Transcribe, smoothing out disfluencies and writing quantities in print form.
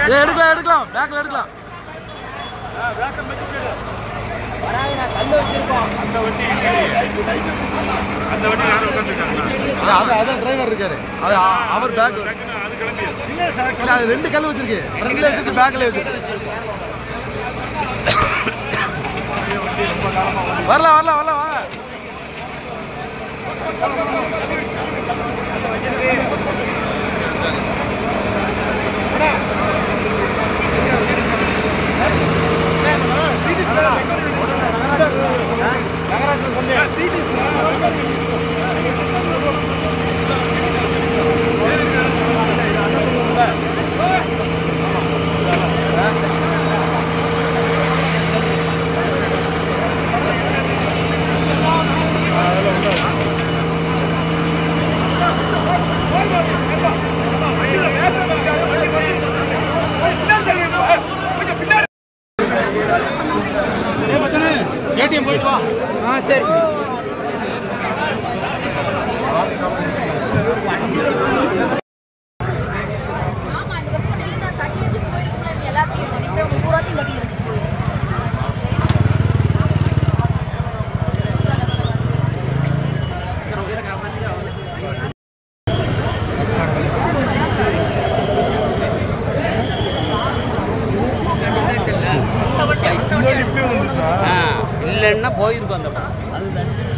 எடுக்கலாம் எடுக்கலாம் பேக்ல எடுக்கலாம். அதான் டிரைவர் இருக்காரு. அது அவர் பேக் அது 2 கல் வச்சிருக்கு. ஃப்ரண்ட்ல வச்சிருக்கு பேக்ல வச்சிருக்கு. வரலாம் வரலாம் வரலாம் வாங்க. ஏடிஎம் போயிட்டு வா. சரி. ஆமா இந்த பஸ் நான் தட்டி வச்சு போயிருக்கேன் எல்லாத்தையும் நிக்கிறவங்க பூராத்தையும் கட்டி இருக்கு. இல்லைன்னா போயிருக்கோம் அந்த